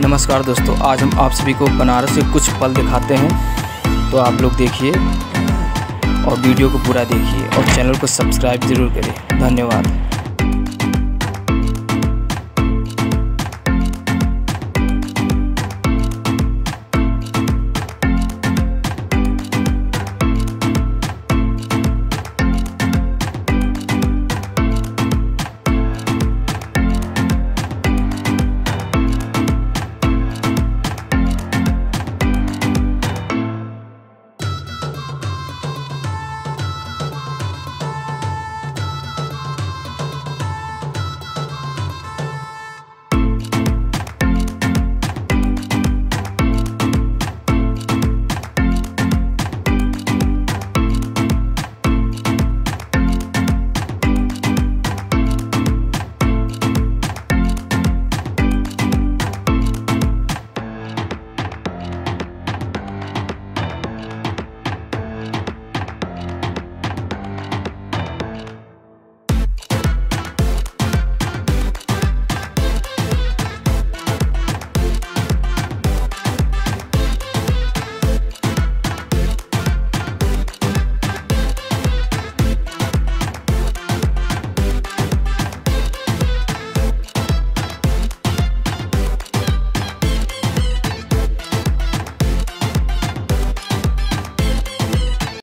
नमस्कार दोस्तों, आज हम आप सभी को बनारस के कुछ पल दिखाते हैं, तो आप लोग देखिए और वीडियो को पूरा देखिए और चैनल को सब्सक्राइब ज़रूर करें। धन्यवाद।